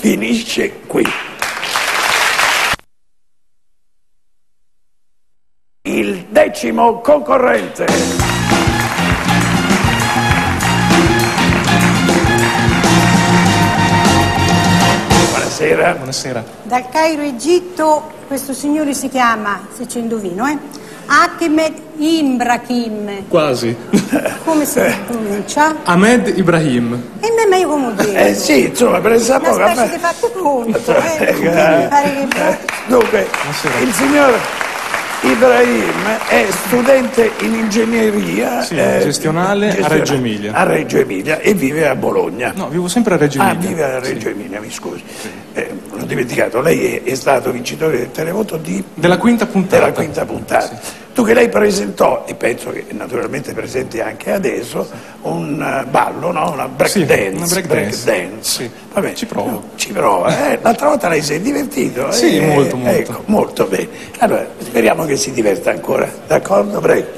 finisce qui. Il 10° concorrente. Buonasera. Buonasera. Dal Cairo, Egitto, questo signore si chiama, se ci indovino, Ahmed Ibrahim. Quasi. Come si pronuncia? Ahmed Ibrahim. E me io come dire? Sì, insomma, presa poco. Una specie di fatto pronto, pare che... Dunque, il signor Ibrahim è studente in ingegneria gestionale a Reggio Emilia. A Reggio Emilia e vive a Bologna. No, vivo sempre a Reggio Emilia. Ah, vive a Reggio Emilia, mi scusi. L'ho dimenticato, lei è stato vincitore del televoto della quinta puntata. Della quinta puntata. Sì. Tu che lei presentò, e penso che naturalmente presenti anche adesso, un ballo, no? Una break dance. Una break dance. Sì. Vabbè, ci provo. Ci prova. L'altra volta lei si è divertito. Sì, molto. Ecco, molto bene. Allora, speriamo che si diverta ancora. D'accordo? Prego.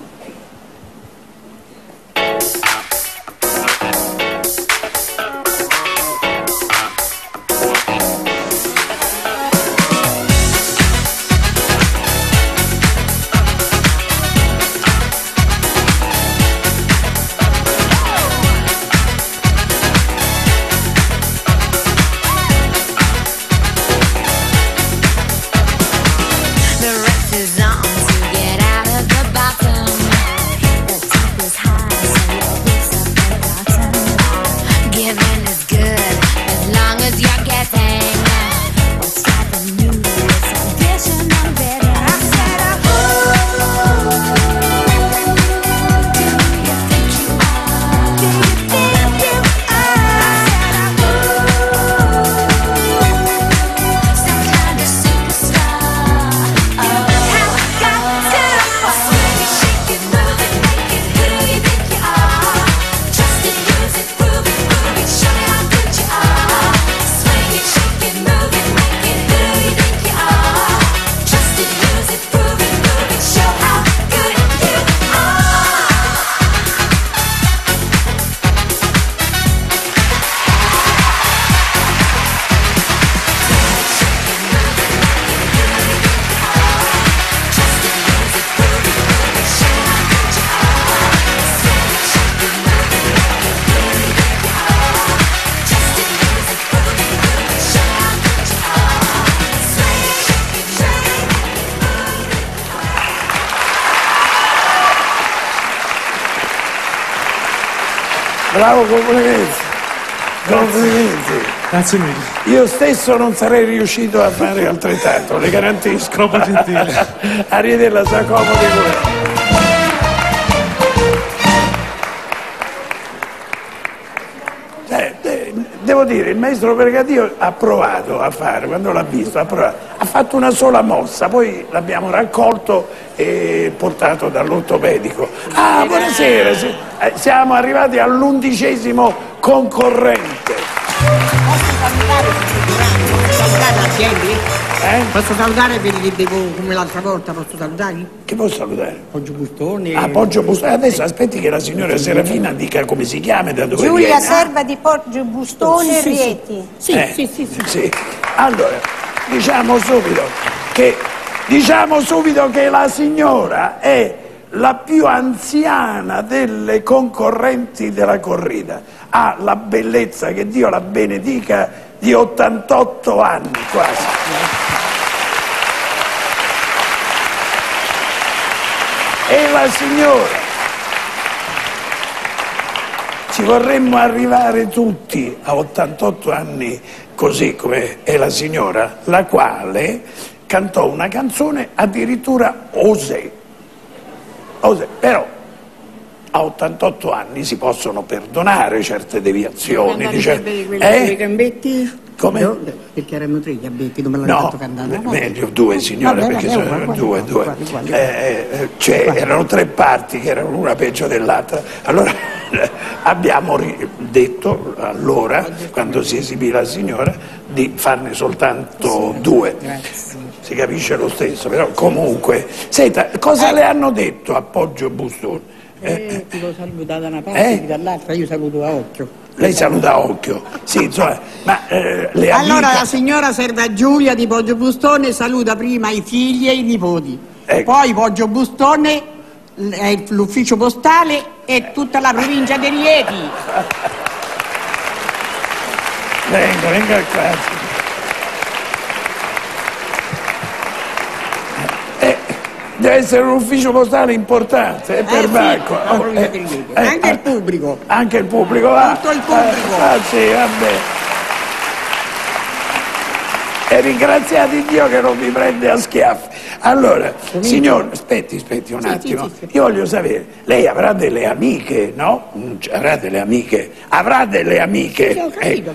Bravo, complimenti. Complimenti. Grazie mille. Io stesso non sarei riuscito a fare altrettanto, le garantisco. Troppo gentile. Arrivederla, sa comodo di voi. Devo dire, il maestro Pergadio ha provato a fare, quando l'ha visto, ha fatto una sola mossa, poi l'abbiamo raccolto e portato dall'ortopedico. Ah, buonasera, siamo arrivati all'11° concorrente. Posso salutare la gente? Posso salutare per che devo, come l'altra volta, posso salutare? Che posso salutare? Poggio Bustone. Ah, Poggio Bustone. Adesso aspetti che la signora Serafina dica come si chiama e da dove Giulia viene. Serva di Poggio Bustone, Rieti. Sì. Allora, diciamo subito che la signora è la più anziana delle concorrenti della corrida. Ha la bellezza, che Dio la benedica, di 88 anni quasi. E la signora, ci vorremmo arrivare tutti a 88 anni così come è la signora, la quale cantò una canzone addirittura Osè. Però a 88 anni si possono perdonare certe deviazioni. I gambetti? Come? No, perché erano 3 gli abbetti, non me l'hanno fatto cantare. Meglio 2 signore, perché sono due. Erano 3 parti che erano una peggio dell'altra. Allora abbiamo detto, allora, quando si esibì la signora, di farne soltanto 2. Si capisce lo stesso, però comunque. Senta, cosa le hanno detto a Poggio Bustone? Ti lo saluto da una parte e dall'altra, io saluto a occhio. Lei saluta a occhio. Sì, insomma, ma le Allora amiche... la signora Serva Giulia di Poggio Bustone saluta prima i figli e i nipoti. Ecco. Poi Poggio Bustone, l'ufficio postale e tutta la provincia di Rieti. Venga qua. Deve essere un ufficio postale importante, per Sì, Bacco. la provincia di Rieti. Anche il pubblico. Anche il pubblico, va. Tutto il pubblico. Sì, vabbè. E ringraziati Dio che non mi prende a schiaffi. Allora, signor, aspetti un attimo. sì. Io voglio sapere, lei avrà delle amiche, no? Avrà delle amiche? Avrà delle amiche? Sì, ho capito.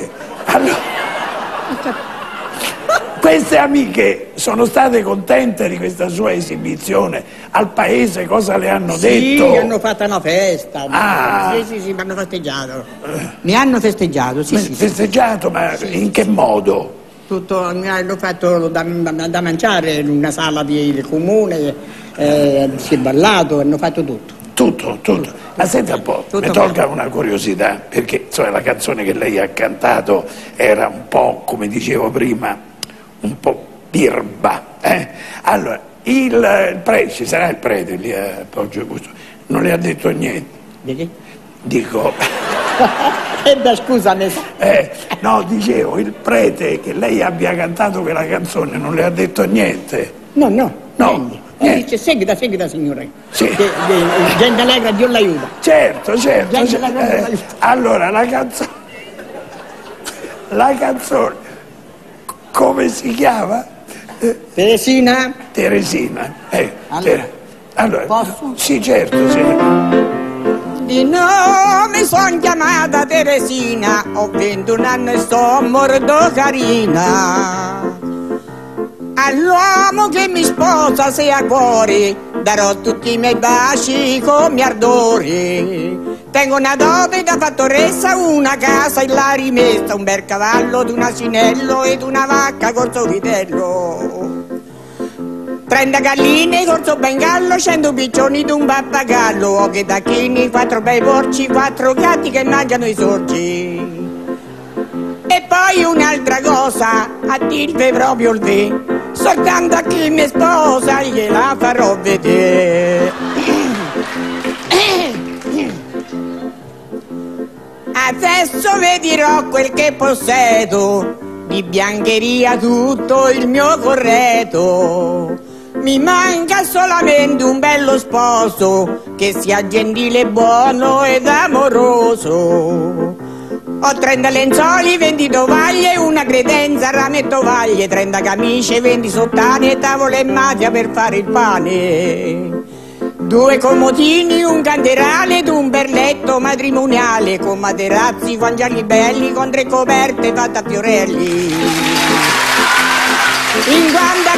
Allora, queste amiche sono state contente di questa sua esibizione? Al paese cosa le hanno detto? Sì, hanno fatto una festa. Ah. Sì, mi hanno festeggiato. Mi hanno festeggiato, sì. Festeggiato, ma in che modo? Tutto, mi hanno fatto da mangiare in una sala del comune, si è ballato, hanno fatto tutto. Tutto. Ma senta un po', mi tolga una curiosità, perché insomma, la canzone che lei ha cantato era un po', come dicevo prima, un po' birba. Allora, il prete, ci sarà il prete lì a Poggio Bustone, non le ha detto niente. Di che? Dico... Scusami. No, dicevo, il prete che lei abbia cantato quella canzone non le ha detto niente. No. Niente. Dice, seguita signore. Sì. Gente allegra, Dio l'aiuta. Certo. Gente allegra, Dio l'aiuta. Allora, la canzone, come si chiama? Teresina. Allora, posso? Sì, certo, sì. Di nome son chiamata Teresina, ho 21 anni e sto molto carina. All'uomo che mi sposa se a cuore darò tutti i miei baci come ardori. Tengo una dote da fattoressa, una casa e la rimessa, un bel cavallo, d'un asinello ed una vacca col suo vitello. 30 galline col suo bengallo, 100 piccioni d'un pappagallo, occhi tacchini, 4 bei porci, 4 gatti che mangiano i sorgi. E poi un'altra cosa, a dirvi proprio il ve, soltanto a chi mi sposa gliela farò vedere. Adesso vi dirò quel che possedo, di biancheria tutto il mio corredo. Mi manca solamente un bello sposo che sia gentile, buono ed amoroso. Ho 30 lenzuoli, 20 tovaglie, una credenza, rame e tovaglie, 30 camicie, 20 sottane, tavole e madia per fare il pane. 2 comodini, un canterale ed un berletto matrimoniale con materazzi, fagioli belli, con 3 coperte fatte a fiorelli. In quanto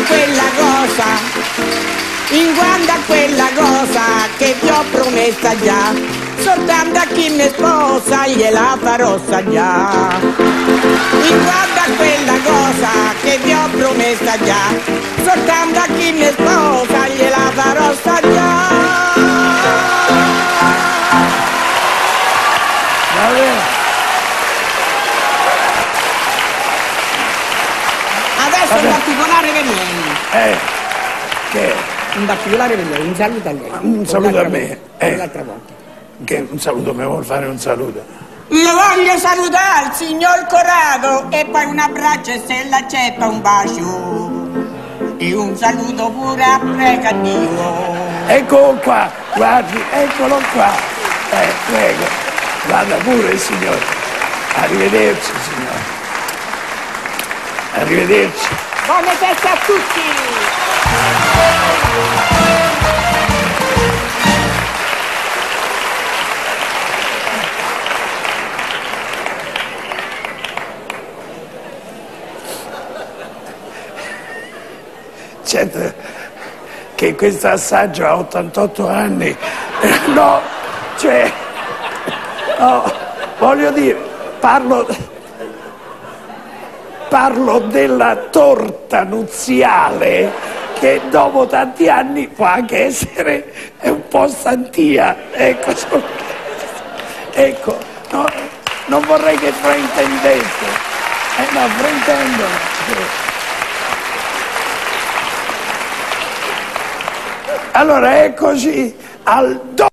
a quella cosa che vi ho promessa già, soltanto a chi mi sposa gliela farò assaggiare. In quanto a quella cosa che vi ho promessa già, soltanto a chi mi sposa gliela farò assaggiare. Adesso un particolare per lei. Che? Un particolare per lei, un saluto a lei. Un saluto a me. L'altra volta. Che un saluto, mi vuol fare un saluto? Lo voglio salutare il signor Corrado e poi un abbraccio e se l'accetta un bacio. E un saluto pure a prega Dio. Eccolo qua, guardi, eccolo qua. Prego, vada pure signore. Arrivederci signore. Arrivederci. Buone feste a tutti! Certo che questo assaggio ha 88 anni. No, cioè, no, voglio dire, parlo della torta nuziale che dopo tanti anni può anche essere un po' stantia. Ecco, no, non vorrei che fraintendesse. No, fraintendono. Allora è così, al